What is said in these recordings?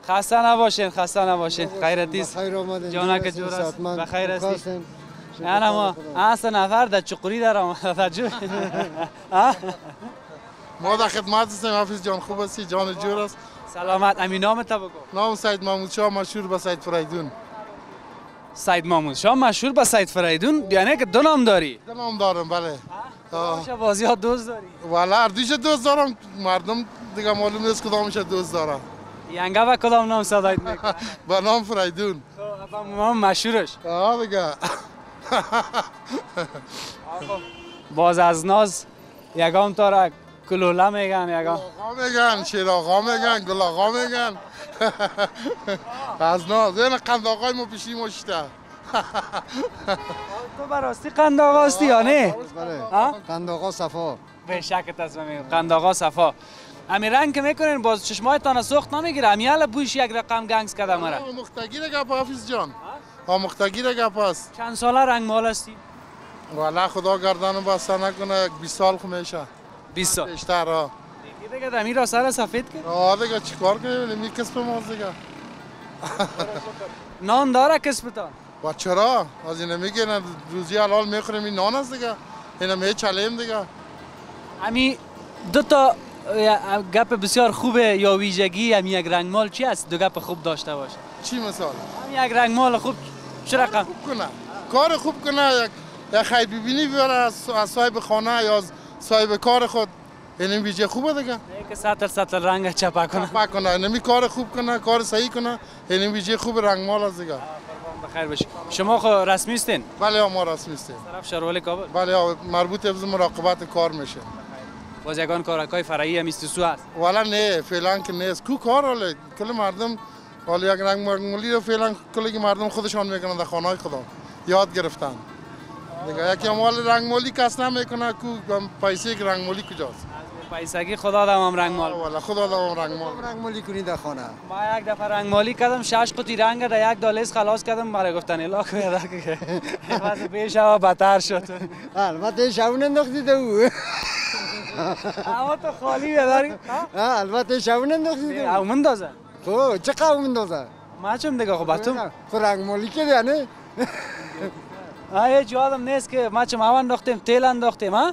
خسته نباشین، خسته نباشین. خیرتیست. خیر آمدین. جانک جور است. بخیر هستی. نه ما اصلا نفر در چقوری در آمده. ما در خدمت هستیم. حافظ جان خوب هستی؟ جان جور است. سلامت. امی نامت بگو. نام سید محمود شاه مشهور به سید فریدون. سید محمود شاه مشهور به سید فریدون، یعنی که دو نام داری؟ دو نام دارم بله. چه بازی ها دوست داری؟ والا هر دویش دوست دارم. مردم دیگه معلوم نیست کدامش دوست دارم. ینگه و کدام نام صدایت میکنه؟ با نام فریدون. خب نام مشهورش. دیگه. باز از ناز یگام تا را کلوله میگن، یگام آقا میگن، شیر آقا میگن، گل آقا میگن. از ناز این قند آقای ما پیشی مشته. تو براستی قند آقا هستی یا نه؟ قند آقا صفا. به شکت از من قند آقا صفا. امی رنگ که میکنین باز چشمایتان سوخت نمیگیره؟ امی حالا بویش یک رقم گنگس کده مرا. مختگیر گپ حافظ جان. مختگیر گپ است. چند ساله رنگمال هستی؟ والا خدا گردنم بسته نکنه 20 سال خو میشه. 20 سال. بیشتر ها. دیگه دمی را سر سفید کرد؟ دیگه چیکار کنیم؟ می کسب ماست دیگه. نان داره کسبتان؟ و چرا؟ از این میگن روزی حلال میخوریم این نان است دیگه. اینا میچلیم دیگه. امی دو تا گپ بسیار خوبه یا ویژگی امی یک رنگمال چی است؟ دو گپ خوب داشته باشه. چی مثال؟ امی یک رنگمال خوب چه رقم؟ خوب کنه. کار خوب کنه. یک خیر ببینی بیاره از صاحب خانه یا از صاحب کار خود. این ویژه خوبه دیگه. که سطر رنگ چپا کنه. چپا کنه. نمی کار خوب کنه، کار صحیح کنه. این ویژه خوب رنگمال است دیگه. بخیر باشی. شما خو رسمی هستین؟ بله ما رسمی هستیم. طرف شهرول کابل؟ بله مربوط به مراقبت کار میشه. باز یگان کارکای فرعی هم استسو هست. والا نه فعلا که نیست. کو کار حالا کل مردم حالا یک رنگمالی رو فعلا کلی مردم خودشان میکنن در خانه‌های خدا. یاد گرفتن. دیگه یکی مال رنگمالی کس نمیکنه کو پیسه که رنگمالی کجاست؟ پیسگی خدا دامم رنگمال. والا خدا دامم رنگمال. رنگمالی کنی در خانه. ما یک دفعه رنگمالی کردم 6 قطی رنگ در یک دالیز خلاص کردم برای گفتن الا که واسه پیش و بدتر شد. البته شاون انداختی تو. اما تو خالی داری؟ البته شاون انداختی تو. او مندازه. خب چه قوم اندازه؟ ما چم دیگه خب باتم. خب رنگمالی که نه. هیچ یادم نیست که ما چم اون انداختیم تیل انداختیم ها؟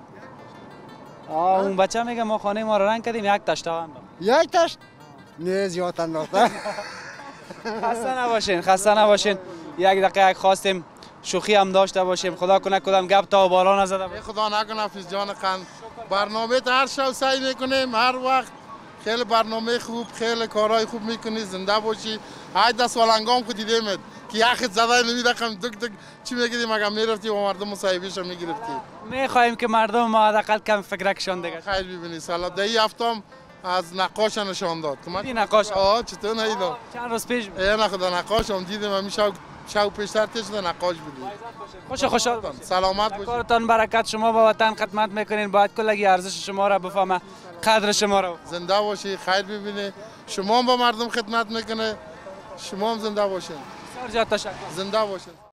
اون بچه میگه ما خانه ما رو رنگ کردیم یک تاشت انداخت. یک تاشت؟ نه زیاد انداخته. خسته نباشین، خسته نباشین. یک دقیقه خواستیم شوخی هم داشته باشیم. خدا کنه کدام گپ تا بالا نزده باشه. خدا نکنه حافظ جان قند. برنامه هر شب سعی میکنیم هر وقت خیلی برنامه خوب، خیلی کارهای خوب میکنی، زنده باشی. های دست والنگام کو دیدیمت که یخت زده نمیدقم دک دک چی میگیدیم اگه میرفتی و مردم مصاحبهش میگرفتی. میخوایم که مردم ما حداقل کم فکرکشان دیگه. خیر ببینی سالا دهی هفتم از نقاش نشان داد. کی نقاش؟ چطور نیدم؟ چند روز پیش نه خدا نقاش هم دیدم همیشه شو پیشتر تیش نقاش بودی. خوشحال سلامت باشید. کارتان برکت. شما با وطن خدمت میکنین، باید کلگی ارزش شما را بفهمه، قدر شما را. زنده باشی، خیر ببینی. شما هم با مردم خدمت میکنه. شما هم زنده باشین. بسیار زیاد تشکر. زنده باشین.